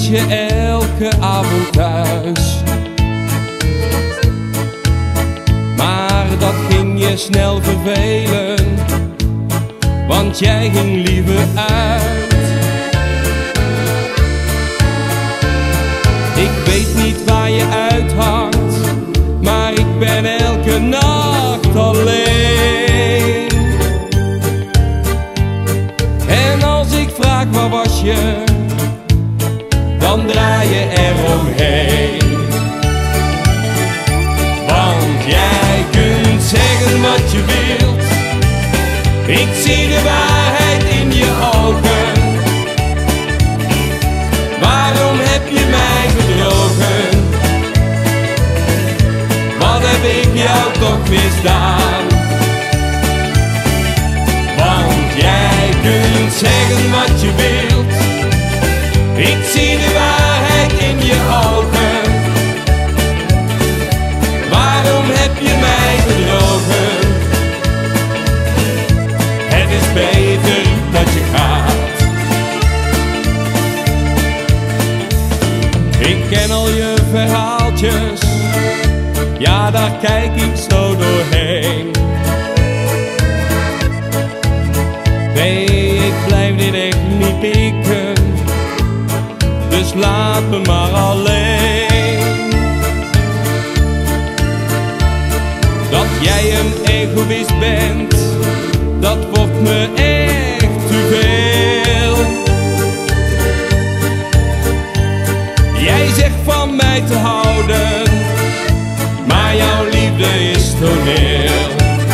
was je elke avond thuis. Maar dat ging je snel vervelen, want jij ging liever uit. Ik weet niet waar je uithangt, maar ik ben elke nacht alleen. En als ik vraag waar was je, dan draai je eromheen. Want jij kunt zeggen wat je wilt, ik zie de waarheid in je ogen. Waarom heb je mij bedrogen? Wat heb ik jou toch misdaan? Want jij kunt zeggen wat je wilt, ik zie de waarheid in je ogen. Waarom heb je mij bedrogen? Het is beter dat je gaat. Ik ken al je verhaaltjes, ja daar kijk ik zo doorheen. Nee, ik blijf dit echt niet pikken, dus laat me maar alleen. Dat jij een egoïst bent, dat wordt me echt te veel. Jij zegt van mij te houden, maar jouw liefde is toneel.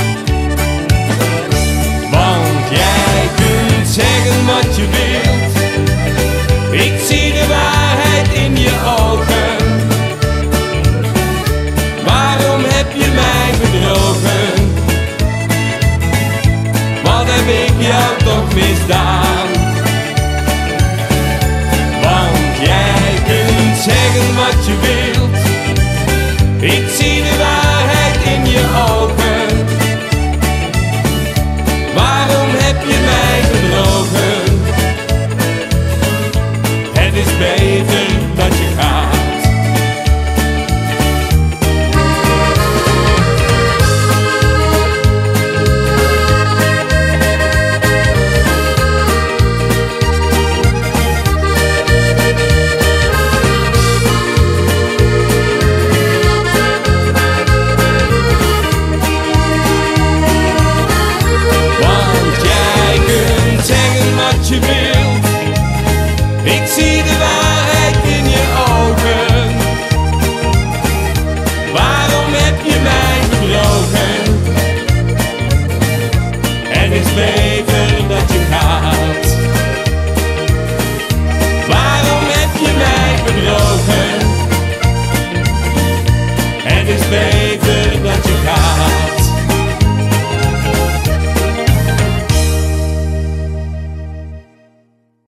Want jij kunt zeggen wat je wilt, ik zie de waarheid in je ogen. Waarom heb je mij bedrogen? Wat heb ik jou toch misdaan? Want jij kunt zeggen wat je wilt,